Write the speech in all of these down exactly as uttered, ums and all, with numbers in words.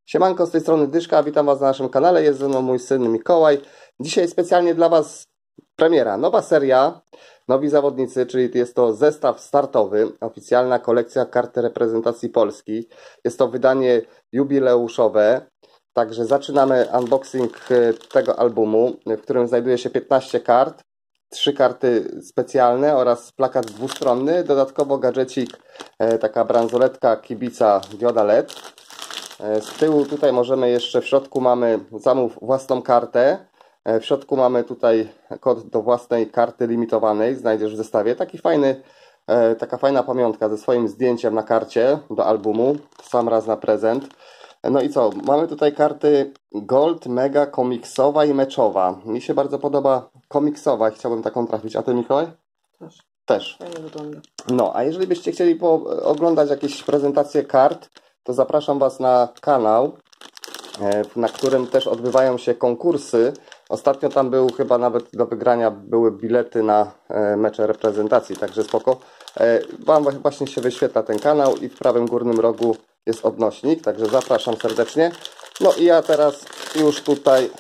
Siemanko, z tej strony Dyszka, witam Was na naszym kanale, jest ze mną mój syn Mikołaj. Dzisiaj specjalnie dla Was premiera, nowa seria, nowi zawodnicy, czyli jest to zestaw startowy, oficjalna kolekcja kart reprezentacji Polski. Jest to wydanie jubileuszowe, także zaczynamy unboxing tego albumu, w którym znajduje się piętnaście kart, trzy karty specjalne oraz plakat dwustronny, dodatkowo gadżecik, taka bransoletka kibica dioda L E D. Z tyłu tutaj możemy jeszcze, w środku mamy zamów własną kartę. W środku mamy tutaj kod do własnej karty limitowanej, znajdziesz w zestawie. Taki fajny, taka fajna pamiątka ze swoim zdjęciem na karcie do albumu, sam raz na prezent. No i co, mamy tutaj karty Gold, Mega, komiksowa i meczowa. Mi się bardzo podoba komiksowa, chciałbym taką trafić. A Ty, Mikołaj? Też. Też. Fajnie wygląda. No, a jeżeli byście chcieli oglądać jakieś prezentacje kart, to zapraszam Was na kanał, na którym też odbywają się konkursy. Ostatnio tam był chyba nawet do wygrania były bilety na mecze reprezentacji, także spoko. Wam właśnie się wyświetla ten kanał i w prawym górnym rogu jest odnośnik, także zapraszam serdecznie. No i ja teraz już tutaj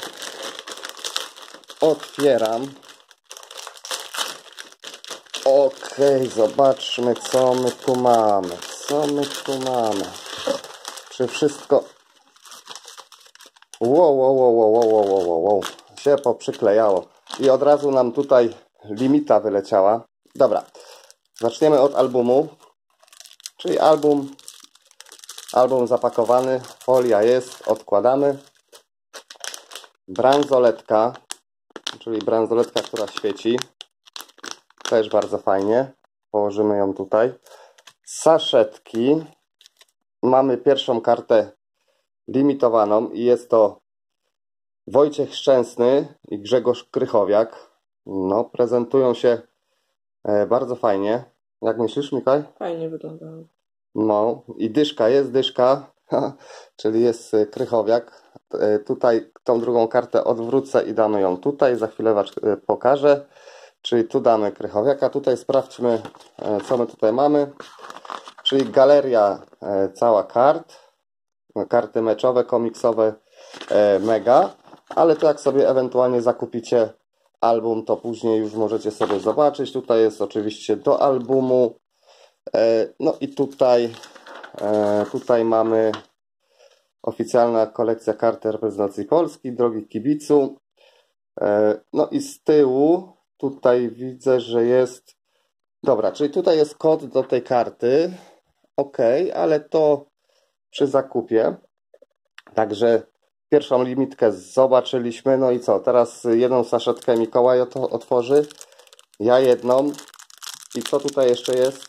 otwieram. Okej, zobaczmy, co my tu mamy. Co my tu mamy? Czy wszystko... Wow, wow, wow, wow, wow, wow, wow, wow. Się poprzyklejało. I od razu nam tutaj limita wyleciała. Dobra, zaczniemy od albumu. Czyli album, album zapakowany, folia jest, odkładamy. Bransoletka, czyli bransoletka, która świeci. Też bardzo fajnie. Położymy ją tutaj. Saszetki. Mamy pierwszą kartę limitowaną i jest to Wojciech Szczęsny i Grzegorz Krychowiak. No, prezentują się bardzo fajnie. Jak myślisz, Mikołaj? Fajnie wygląda. No, i dyszka, jest dyszka, czyli jest Krychowiak. Tutaj tą drugą kartę odwrócę i damy ją tutaj. Za chwilę Was pokażę. Czyli tu damy Krychowiaka. Tutaj sprawdźmy, co my tutaj mamy. Czyli galeria cała kart. Karty meczowe, komiksowe, mega. Ale to jak sobie ewentualnie zakupicie album, to później już możecie sobie zobaczyć. Tutaj jest oczywiście do albumu. No i tutaj, tutaj mamy oficjalna kolekcja kart reprezentacji Polski, drogi kibicu. No i z tyłu tutaj widzę, że jest... Dobra, czyli tutaj jest kod do tej karty. Ok, ale to przy zakupie. Także pierwszą limitkę zobaczyliśmy. No i co? Teraz jedną saszetkę Mikołaj to otworzy. Ja jedną. I co tutaj jeszcze jest?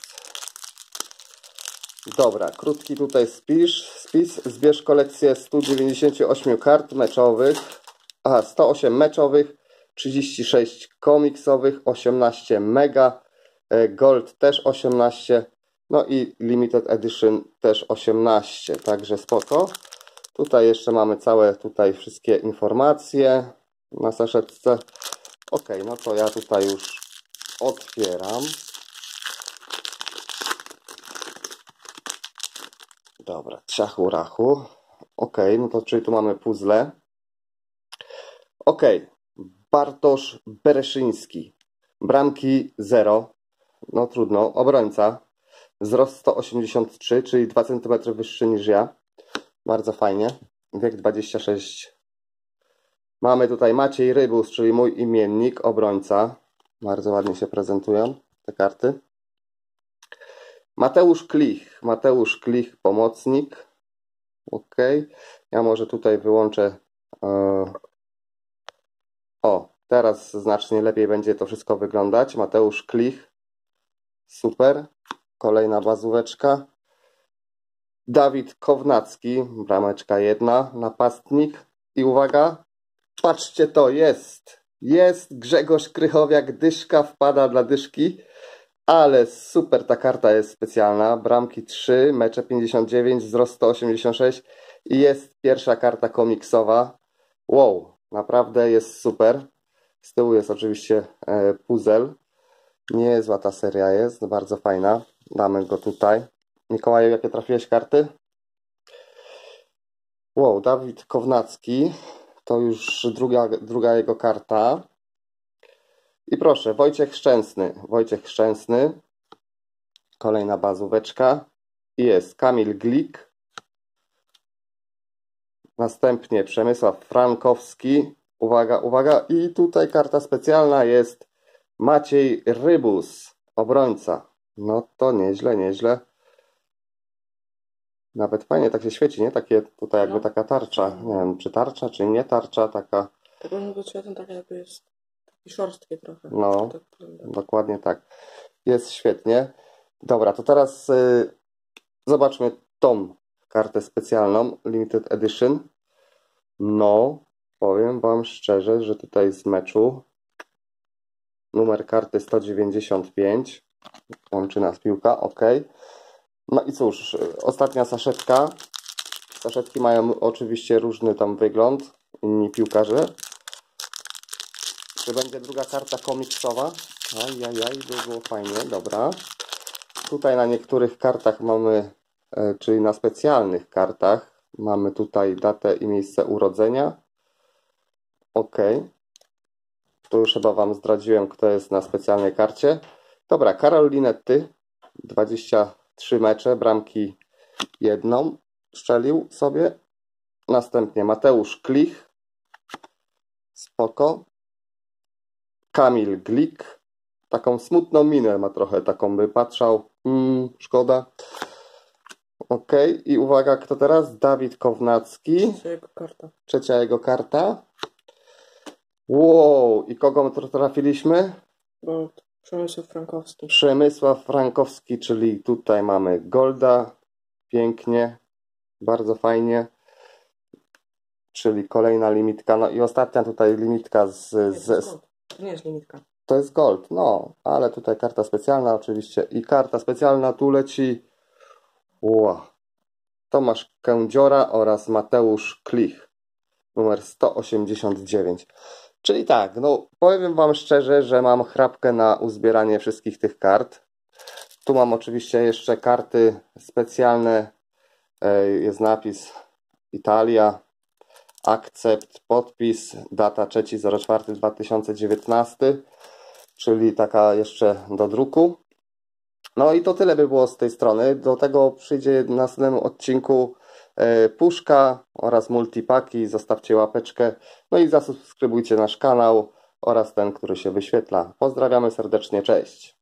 Dobra, krótki tutaj spis. spis. Zbierz kolekcję stu dziewięćdziesięciu ośmiu kart meczowych. Aha, sto osiem meczowych, trzydzieści sześć komiksowych, osiemnaście mega, gold też osiemnaście, no i limited edition też osiemnaście, także spoko. Tutaj jeszcze mamy całe tutaj wszystkie informacje na saszetce. Ok, no to ja tutaj już otwieram. Dobra, ciachu rachu. Ok, no to czyli tu mamy puzzle. Ok, Bartosz Bereszyński, bramki zero, no trudno, obrońca, wzrost sto osiemdziesiąt trzy, czyli dwa centymetry wyższy niż ja, bardzo fajnie, wiek dwadzieścia sześć. Mamy tutaj Maciej Rybus, czyli mój imiennik, obrońca, bardzo ładnie się prezentują te karty. Mateusz Klich, Mateusz Klich, pomocnik, ok, ja może tutaj wyłączę... Yy... O, teraz znacznie lepiej będzie to wszystko wyglądać. Mateusz Klich. Super. Kolejna bazóweczka. Dawid Kownacki. Brameczka jedna. Napastnik. I uwaga. Patrzcie to, jest. Jest Grzegorz Krychowiak. Dyszka wpada dla dyszki. Ale super ta karta jest specjalna. Bramki trzy, mecze pięćdziesiąt dziewięć, wzrost sto osiemdziesiąt sześć. I jest pierwsza karta komiksowa. Wow. Naprawdę jest super. Z tyłu jest oczywiście puzzle. Niezła ta seria jest, bardzo fajna. Damy go tutaj. Mikołaju, jakie trafiłeś karty? Wow, Dawid Kownacki. To już druga, druga jego karta. I proszę, Wojciech Szczęsny. Wojciech Szczęsny. Kolejna bazóweczka. I jest Kamil Glik. Następnie Przemysław Frankowski. Uwaga, uwaga. I tutaj karta specjalna jest Maciej Rybus. Obrońca. No to nieźle, nieźle. Nawet fajnie tak się świeci, nie? Takie tutaj jakby No. taka tarcza. Nie wiem, czy tarcza, czy nie tarcza, taka. Tak może być światem tak jakby jest taki szorstkie trochę. No, Tak wygląda. dokładnie tak. Jest świetnie. Dobra, to teraz y, zobaczmy tą kartę specjalną, Limited Edition. No, powiem Wam szczerze, że tutaj z meczu numer karty sto dziewięćdziesiąt pięć. Łączy nas piłka, ok. No i cóż, ostatnia saszetka. Saszetki mają oczywiście różny tam wygląd, inni piłkarze. Czy będzie druga karta komiksowa? Ajajaj, by było fajnie, dobra. Tutaj na niektórych kartach mamy, czyli na specjalnych kartach, mamy tutaj datę i miejsce urodzenia. Ok. Tu już chyba Wam zdradziłem, kto jest na specjalnej karcie. Dobra, Karol Linetty, dwadzieścia trzy mecze, bramki jedną strzelił sobie. Następnie Mateusz Klich, spoko. Kamil Glik, taką smutną minę ma trochę, taką by patrzał, mm, szkoda. Ok, i uwaga, kto teraz? Dawid Kownacki. Trzecia jego karta. Trzecia jego karta. Wow, i kogo trafiliśmy? Gold. Przemysław Frankowski. Przemysław Frankowski, czyli tutaj mamy Golda. Pięknie, bardzo fajnie. Czyli kolejna limitka. No i ostatnia tutaj limitka z... Nie, to z jest gold. To nie jest limitka. to jest Gold, no, ale tutaj karta specjalna oczywiście. I karta specjalna tu leci. Wow. Tomasz Kędziora oraz Mateusz Klich. Numer sto osiemdziesiąt dziewięć. Czyli tak, no powiem Wam szczerze, że mam chrapkę na uzbieranie wszystkich tych kart. Tu mam oczywiście jeszcze karty specjalne. Jest napis Italia, akcept, podpis, data trzeciego czwartego dwa tysiące dziewiętnasty, czyli taka jeszcze do druku. No i to tyle by było z tej strony. Do tego przyjdzie w następnym odcinku puszka oraz multipaki. Zostawcie łapeczkę, no i zasubskrybujcie nasz kanał oraz ten, który się wyświetla. Pozdrawiamy serdecznie, cześć!